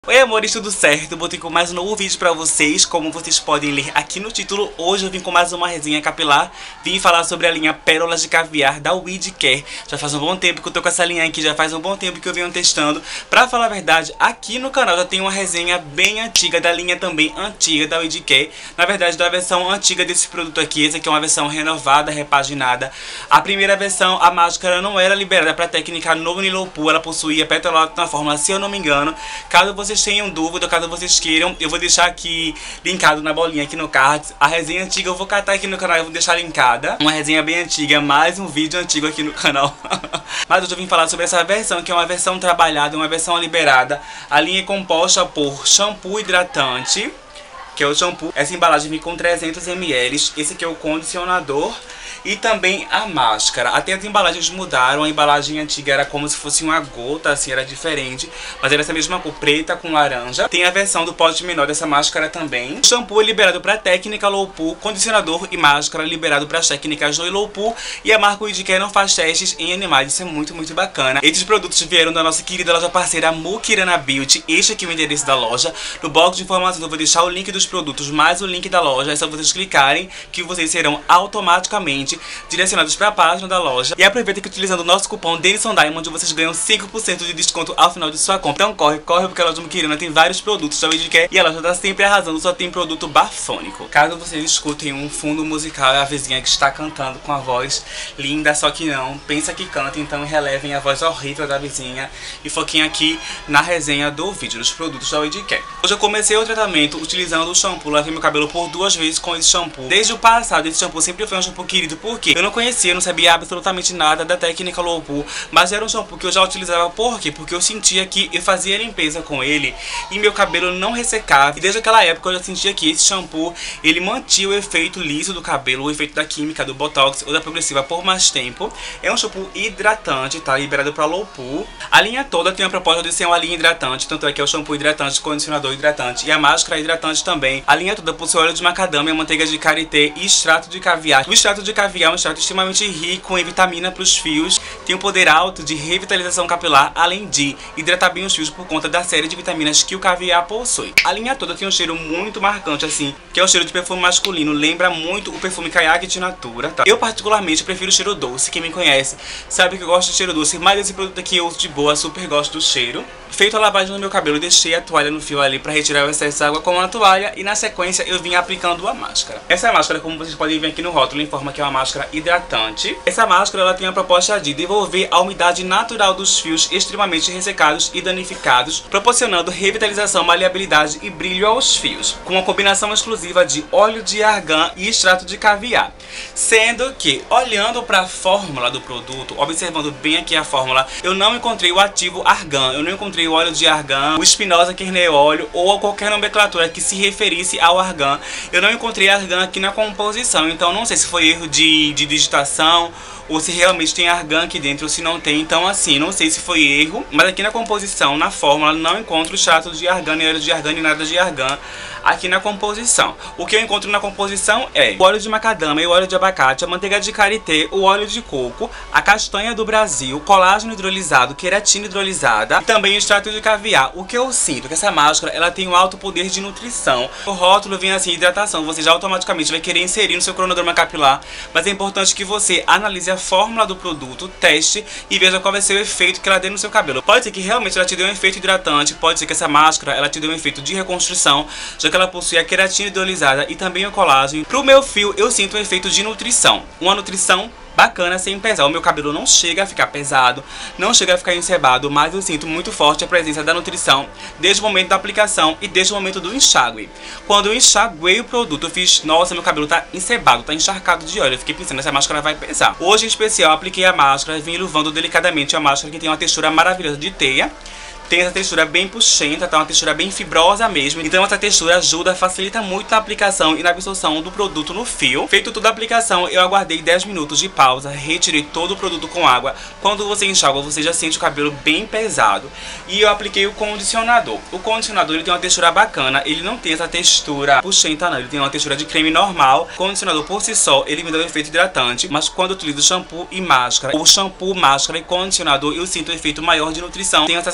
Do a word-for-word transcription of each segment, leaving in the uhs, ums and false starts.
Oi amores, tudo certo? Botei com mais um novo vídeo pra vocês. Como vocês podem ler aqui no título, hoje eu vim com mais uma resenha capilar. Vim falar sobre a linha Pérolas de Caviar da WeedCare. Já faz um bom tempo que eu tô com essa linha aqui, já faz um bom tempo que eu venho testando. Pra falar a verdade, aqui no canal já tem uma resenha bem antiga da linha também antiga da WeedCare. Na verdade, da versão antiga desse produto aqui. Essa aqui é uma versão renovada, repaginada. A primeira versão, a máscara não era liberada pra técnica no Low Pool. Ela possuía petrolato na fórmula, se eu não me engano. Caso vocês tenham dúvida, caso vocês queiram, eu vou deixar aqui linkado na bolinha aqui no card. A resenha antiga eu vou catar aqui no canal e vou deixar linkada. Uma resenha bem antiga, mais um vídeo antigo aqui no canal. Mas hoje eu vim falar sobre essa versão, que é uma versão trabalhada, uma versão liberada. A linha é composta por shampoo hidratante, que é o shampoo. Essa embalagem vem com trezentos mililitros. Esse aqui é o condicionador. E também a máscara. Até as embalagens mudaram. A embalagem antiga era como se fosse uma gota, assim, era diferente. Mas era essa mesma cor, preta com laranja. Tem a versão do pote menor dessa máscara também. O shampoo é liberado para técnica Low Pool. Condicionador e máscara liberado para as técnicas do Low Pool. E a marca WeedCare não faz testes em animais. Isso é muito, muito bacana. Esses produtos vieram da nossa querida loja parceira Mukirana Beauty. Este aqui é o endereço da loja. No box de informações eu vou deixar o link dos produtos mais o link da loja. É só vocês clicarem que vocês serão automaticamente direcionados para a página da loja. E aproveita que utilizando o nosso cupom Denison Diamond vocês ganham cinco por cento de desconto ao final de sua compra. Então corre, corre, porque a loja Mukirana tem vários produtos da WeedCare e a loja tá sempre arrasando, só tem produto bafônico. Caso vocês escutem um fundo musical, é a vizinha que está cantando com a voz linda, só que não, pensa que canta, então relevem a voz horrível da vizinha e foquem aqui na resenha do vídeo dos produtos da WeedCare. Hoje eu comecei o tratamento utilizando o shampoo, lavei meu cabelo por duas vezes com esse shampoo. Desde o passado, esse shampoo sempre foi um shampoo querido, porque eu não conhecia, não sabia absolutamente nada da técnica Low Pool, mas era um shampoo que eu já utilizava. Por quê? Porque eu sentia que eu fazia limpeza com ele e meu cabelo não ressecava. E desde aquela época eu já sentia que esse shampoo, ele mantinha o efeito liso do cabelo, o efeito da química, do botox ou da progressiva por mais tempo. É um shampoo hidratante, tá? Liberado para Low Pool. A linha toda tem a proposta de ser uma linha hidratante, tanto é que é o shampoo hidratante, condicionador hidratante e a máscara hidratante também. A linha toda possui óleo de macadâmia, manteiga de karité e extrato de caviar. O extrato de caviar é um extrato extremamente rico em vitamina para os fios, tem um poder alto de revitalização capilar, além de hidratar bem os fios por conta da série de vitaminas que o caviar possui. A linha toda tem um cheiro muito marcante, assim, que é o cheiro de perfume masculino, lembra muito o perfume Caiaque de Natura, tá? Eu particularmente prefiro o cheiro doce, quem me conhece sabe que eu gosto de cheiro doce, mas esse produto aqui eu uso de boa, super gosto do cheiro. Feito a lavagem no meu cabelo, deixei a toalha no fio ali para retirar o excesso de água com a toalha e na sequência eu vim aplicando a máscara. Essa máscara, como vocês podem ver aqui no rótulo, informa que é uma máscara hidratante. Essa máscara ela tem a proposta de devolver a umidade natural dos fios extremamente ressecados e danificados, proporcionando revitalização, maleabilidade e brilho aos fios, com uma combinação exclusiva de óleo de argan e extrato de caviar. Sendo que, olhando para a fórmula do produto, observando bem aqui a fórmula, eu não encontrei o ativo argan, eu não encontrei o óleo de argan, o Spinoza Kernel ou qualquer nomenclatura que se referisse ao argan. Eu não encontrei argan aqui na composição, então não sei se foi erro de, de digitação ou se realmente tem argan aqui dentro ou se não tem. Então assim, não sei se foi erro, mas aqui na composição, na fórmula, não encontro extrato de argan, nem óleo de argan, nem nada de argan aqui na composição. O que eu encontro na composição é o óleo de macadâmia, o óleo de abacate, a manteiga de karité, o óleo de coco, a castanha do Brasil, colágeno hidrolisado, queratina hidrolisada e também o extrato de caviar. O que eu sinto é que essa máscara ela tem um alto poder de nutrição. O rótulo vem assim, hidratação, você já automaticamente vai querer inserir no seu cronograma capilar, mas é importante que você analise a fórmula do produto, teste e veja qual vai ser o efeito que ela dê no seu cabelo. Pode ser que realmente ela te dê um efeito hidratante, pode ser que essa máscara ela te dê um efeito de reconstrução, já que ela possui a queratina hidrolisada e também o colágeno. Pro meu fio eu sinto um efeito de nutrição, uma nutrição bacana sem pesar. O meu cabelo não chega a ficar pesado, não chega a ficar encebado, mas eu sinto muito forte a presença da nutrição desde o momento da aplicação e desde o momento do enxágue. Quando eu enxaguei o produto, eu fiz, nossa, meu cabelo tá encebado, tá encharcado de óleo. Eu fiquei pensando, essa máscara vai pesar. Hoje em especial, apliquei a máscara, vim iluvando delicadamente a máscara, que tem uma textura maravilhosa de teia. Tem essa textura bem puxenta, tá? Uma textura bem fibrosa mesmo. Então essa textura ajuda, facilita muito na aplicação e na absorção do produto no fio. Feito toda a aplicação, eu aguardei dez minutos de pausa, retirei todo o produto com água. Quando você enxágua, você já sente o cabelo bem pesado. E eu apliquei o condicionador. O condicionador ele tem uma textura bacana, ele não tem essa textura puxenta não, ele tem uma textura de creme normal. O condicionador por si só, ele me dá um efeito hidratante, mas quando eu utilizo shampoo e máscara, o shampoo, máscara e condicionador, eu sinto um efeito maior de nutrição. Tenho essa sensação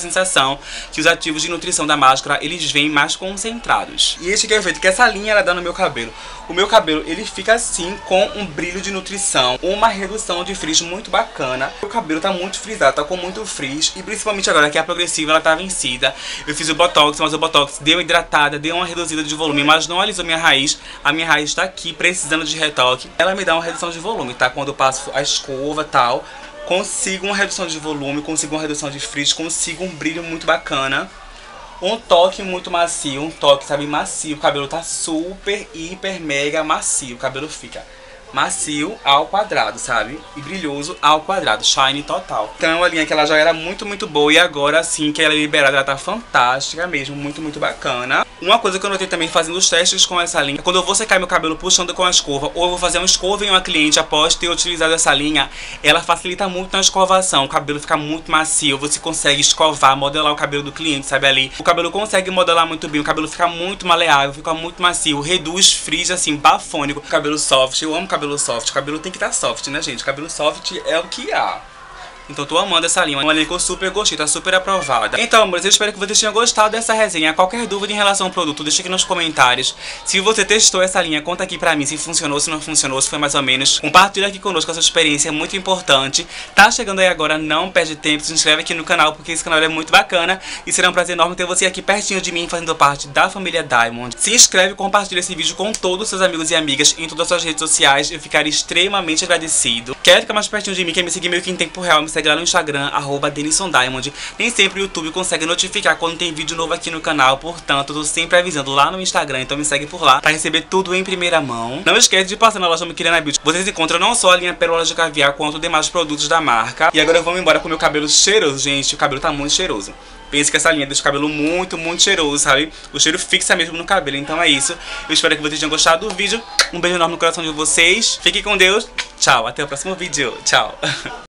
nutrição, que os ativos de nutrição da máscara, eles vêm mais concentrados. E este que é o efeito que essa linha ela dá no meu cabelo. O meu cabelo, ele fica assim, com um brilho de nutrição, uma redução de frizz muito bacana. O cabelo tá muito frisado, tá com muito frizz, e principalmente agora que a progressiva ela tá vencida. Eu fiz o Botox, mas o Botox deu hidratada, deu uma reduzida de volume, mas não alisou minha raiz. A minha raiz tá aqui, precisando de retoque. Ela me dá uma redução de volume, tá? Quando eu passo a escova e tal, consigo uma redução de volume, consigo uma redução de frizz, consigo um brilho muito bacana. Um toque muito macio, um toque, sabe, macio. O cabelo tá super, hiper, mega macio. O cabelo fica macio ao quadrado, sabe? E brilhoso ao quadrado, shine total. Então é uma linha que ela já era muito, muito boa. E agora sim que ela é liberada, ela tá fantástica mesmo, muito, muito bacana. Uma coisa que eu notei também fazendo os testes com essa linha, quando eu vou secar meu cabelo puxando com a escova, ou eu vou fazer uma escova em uma cliente após ter utilizado essa linha, ela facilita muito na escovação. O cabelo fica muito macio, você consegue escovar, modelar o cabelo do cliente, sabe, ali. O cabelo consegue modelar muito bem, o cabelo fica muito maleável, fica muito macio, reduz frizz, assim, bafônico. Cabelo soft, eu amo cabelo soft, o cabelo tem que estar soft, né, gente? O cabelo soft é o que há. Então tô amando essa linha, uma linha que eu super gostei, tá super aprovada. Então, amores, eu espero que vocês tenham gostado dessa resenha. Qualquer dúvida em relação ao produto, deixa aqui nos comentários. Se você testou essa linha, conta aqui pra mim se funcionou, se não funcionou, se foi mais ou menos. Compartilha aqui conosco a sua experiência, é muito importante. Tá chegando aí agora, não perde tempo, se inscreve aqui no canal, porque esse canal é muito bacana. E será um prazer enorme ter você aqui pertinho de mim, fazendo parte da família Diamond. Se inscreve e compartilha esse vídeo com todos os seus amigos e amigas em todas as suas redes sociais. Eu ficaria extremamente agradecido. Quer ficar mais pertinho de mim, quer me seguir meio que em tempo real, me segue lá no Instagram, arroba Denison Diamond. Nem sempre o YouTube consegue notificar quando tem vídeo novo aqui no canal, portanto, eu tô sempre avisando lá no Instagram, então me segue por lá pra receber tudo em primeira mão. Não esquece de passar na loja Miquilena Beauty. Vocês encontram não só a linha Pérolas de Caviar, quanto os demais produtos da marca. E agora vamos embora com o meu cabelo cheiroso, gente. O cabelo tá muito cheiroso. Pense que essa linha deixa o cabelo muito, muito cheiroso, sabe? O cheiro fixa mesmo no cabelo, então é isso. Eu espero que vocês tenham gostado do vídeo. Um beijo enorme no coração de vocês. Fiquem com Deus. Tchau, até o próximo vídeo. Tchau.